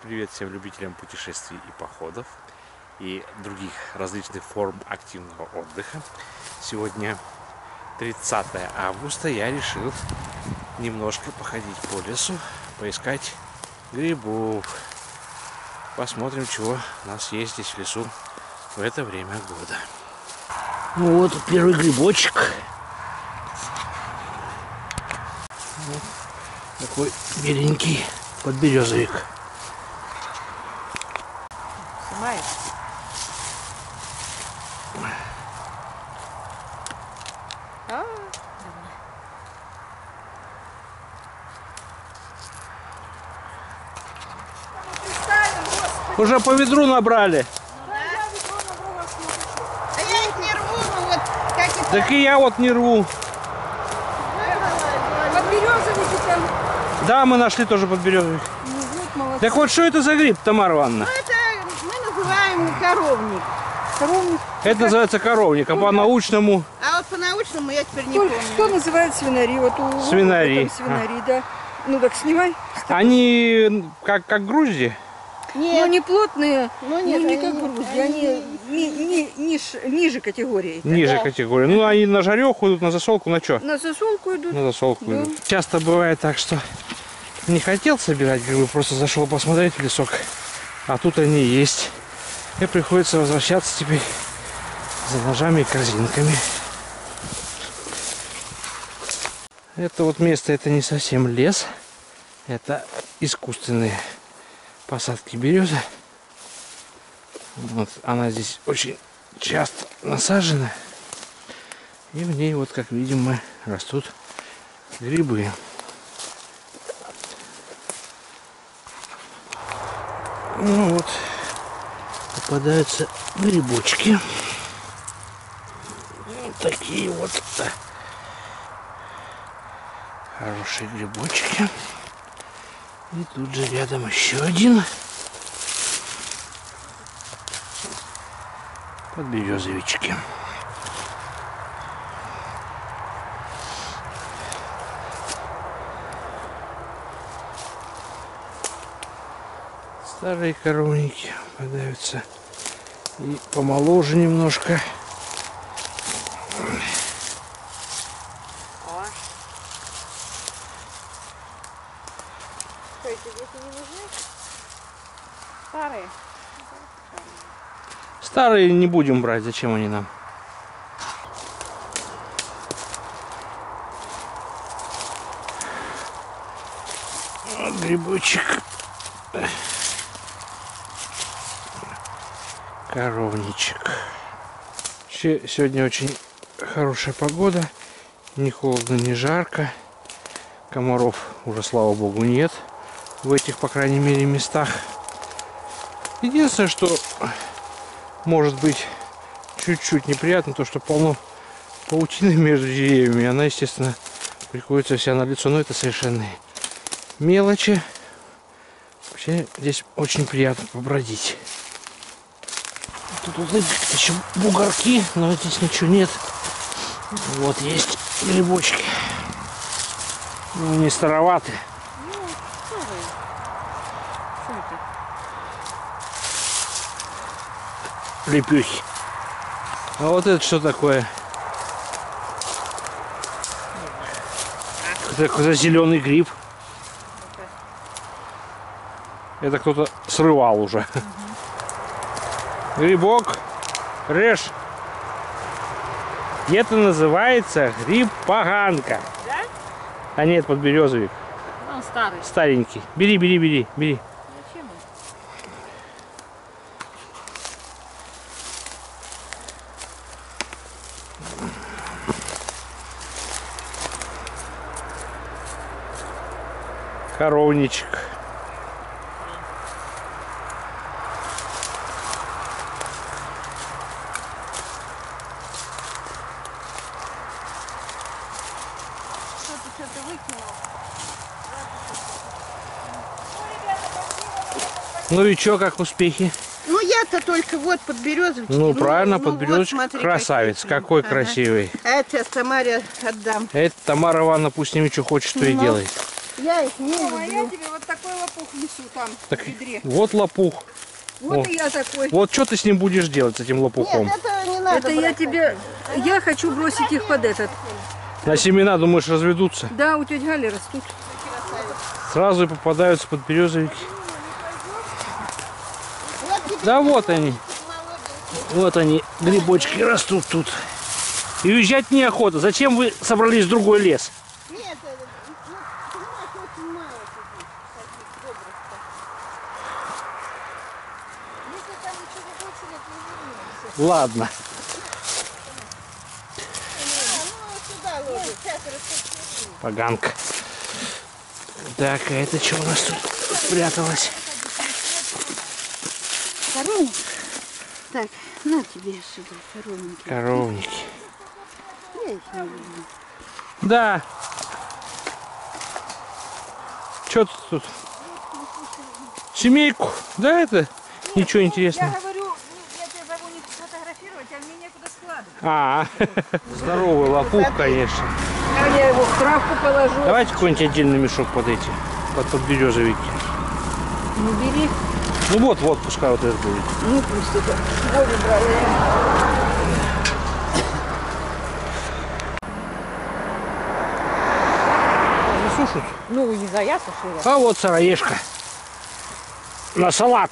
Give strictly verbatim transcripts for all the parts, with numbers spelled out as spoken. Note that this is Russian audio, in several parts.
Привет всем любителям путешествий и походов и других различных форм активного отдыха. Сегодня тридцатое августа. Я решил немножко походить по лесу, поискать грибов. Посмотрим, чего у нас есть здесь в лесу в это время года. Ну вот первый грибочек. Вот такой беленький подберезовик. Снимаешь? А, Уже по ведру набрали. ну, да. А я их не рву, ну вот как это. Так и я вот не рву. Подберезовики там. Да, мы нашли тоже подберезовик. Ну, вот, молодцы. Так вот, что это за гриб, Тамара Ивановна? Ну, это мы называем коровник. Коровник. Это называется коровник, а по-научному А вот по-научному я теперь не Кто, помню. кто называет свинари? Вот у Свинари. там свинари, да. Ну так снимай. они как, как грузди. Ну Нет, не плотные, ну, ну нет, не они как не- грузди, они ни- ни- ниж- ниже категории. Ниже Да. категории. Ну, они на жареху идут, на засолку, на что? На засолку идут. На засолку Да. идут. Часто бывает так, что не хотел собирать грибы, просто зашел посмотреть в лесок, а тут они есть. И приходится возвращаться теперь за ножами и корзинками. Это вот место, это не совсем лес, это искусственные посадки березы. Вот она здесь очень часто насажена, и в ней, вот как видим, мы растут грибы. Ну вот, попадаются грибочки. Вот такие вот хорошие грибочки. И тут же рядом еще один подберезовички. Старые коровники попадаются и помоложе немножко. Что, эти дети не нужны? Старые. Старые не будем брать, зачем они нам? Вот грибочек. Коровничек. Вообще, сегодня очень хорошая погода. Не холодно, не жарко. Комаров уже, слава богу, нет в этих, по крайней мере, местах. Единственное, что может быть чуть-чуть неприятно, то что полно паутины между деревьями. Она, естественно, приходится вся на лицо, но это совершенно мелочи. Вообще здесь очень приятно побродить. Тут вот еще бугорки, но здесь ничего нет. Вот есть грибочки. Ну, они староваты. Ну, старые. Что это? Лепехи. А вот это что такое? Это какой-то зеленый гриб. Это кто-то срывал уже. Грибок, режь. Это называется гриб-поганка. Да? А нет, подберезовик. Он старый. Старенький. Бери, бери, бери, бери. Зачем он? Коровничек. Что-то что-то выкинуло. Ну и чё, как успехи? Ну я-то только вот подберезовички. Ну, правильно, вот подберезовичек. смотри, Красавец, какие. какой Ага. красивый. А это я Тамаре отдам. Это Тамара Ивановна пусть с ними что хочет, что и Ну. делает. Я их не Мама, я люблю. тебе вот такой лопух несу там, Так, в ведре. вот лопух. Вот О. и я такой. Вот что ты с ним будешь делать, с этим лопухом? Нет, это не надо Это я брать тебе... Я хочу бросить их под этот. На семена, думаешь, разведутся? Да, у тети Гали растут. Сразу и попадаются под березовики. Вот теперь Да вот они. молоденькие. Вот они, грибочки растут тут. И уезжать неохота. Зачем вы собрались в другой лес? Нет, это, ну, понимаешь, очень мало таких, таких добрых-то. Если там ничего не больше нет, не вернемся. Ладно. А, ну сюда ложи, сейчас распределим. Поганка. Так, а это что у нас тут спряталось? Коровник? Так, на тебе сюда, коровники. Коровники. Я их не люблю. Да. Что тут? Семейку? Да, это ничего Я интересного. говорю, ну, я тебя зову не фотографировать, а мне некуда складывать. А, здоровый лопух, конечно. А я его в травку положу. Давайте какой-нибудь отдельный мешок под эти, под, под березовики. Ну бери. Ну вот, вот, пускай вот это будет. Ну пусть это. Вове брала я. Засушат. Ну, не за я сушила. А вот сыроежка. На салат.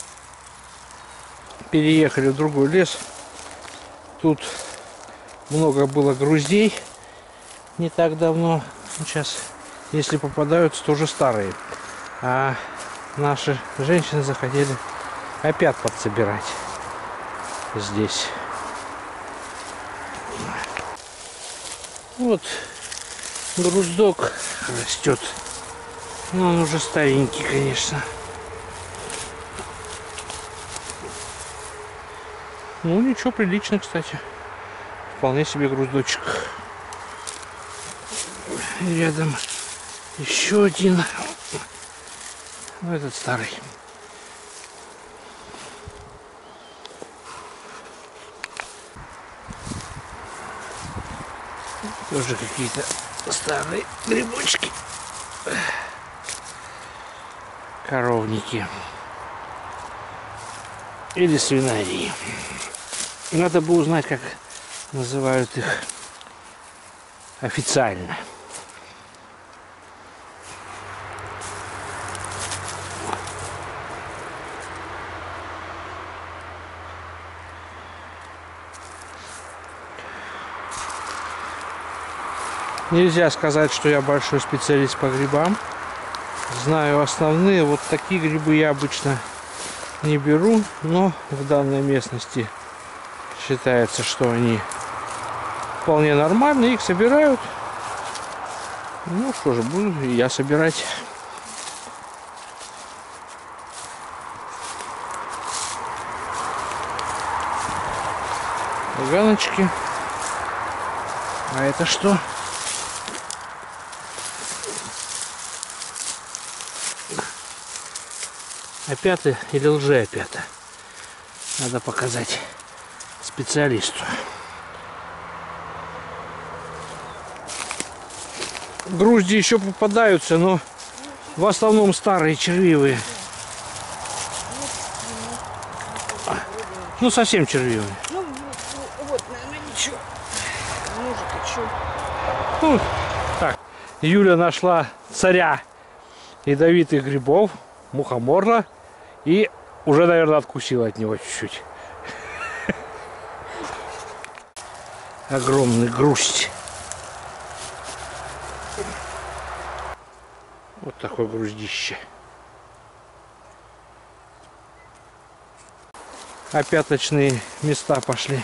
Переехали в другой лес. Тут много было груздей не так давно. Сейчас, если попадаются, тоже старые. А наши женщины захотели опять подсобирать здесь. Вот груздок растет. Но он уже старенький, конечно. Ну ничего, прилично, кстати. Вполне себе груздочек. И рядом еще один. Ну, этот старый. Тоже какие-то старые грибочки. Коровники. Или свинарии. Надо бы узнать, как называют их официально. Нельзя сказать, что я большой специалист по грибам. Знаю основные. Вот такие грибы я обычно не беру, но в данной местности считается, что они вполне нормальные. Их собирают. Ну что же, буду и я собирать. Ганочки. А это что? Опята или лжеопята? Надо показать специалисту. Грузди еще попадаются, но в основном старые, червивые. Ну, совсем червивые. Ну, вот, наверное, ничего. Может, и что? Ну, так, Юля нашла царя ядовитых грибов, мухоморла, и уже, наверное, откусила от него чуть-чуть. Огромный грусть. Вот такое груздище. Опяточные места пошли.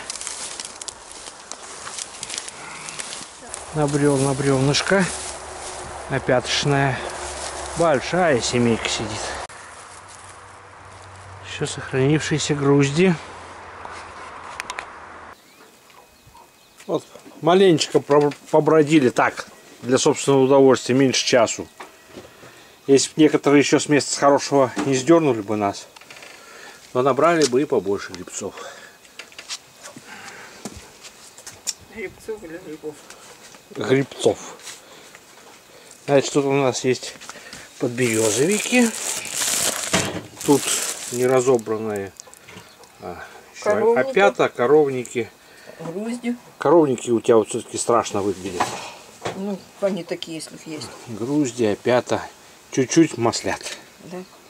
Набрел на бревнышко. Опяточная. Большая семейка сидит. Еще сохранившиеся грузди. Вот маленечко побродили так, для собственного удовольствия, меньше часу. Если бы некоторые еще с места с хорошего не сдернули бы нас, но набрали бы и побольше грибцов. Грибцов или грибов? Грибцов. Значит, тут у нас есть подберезовики. Тут неразобранные а, еще Коровники. опята, коровники. Грузди. Коровники у тебя вот все-таки страшно выглядят. Ну, они такие, если их есть. Грузди, опята. Чуть-чуть маслят. Да.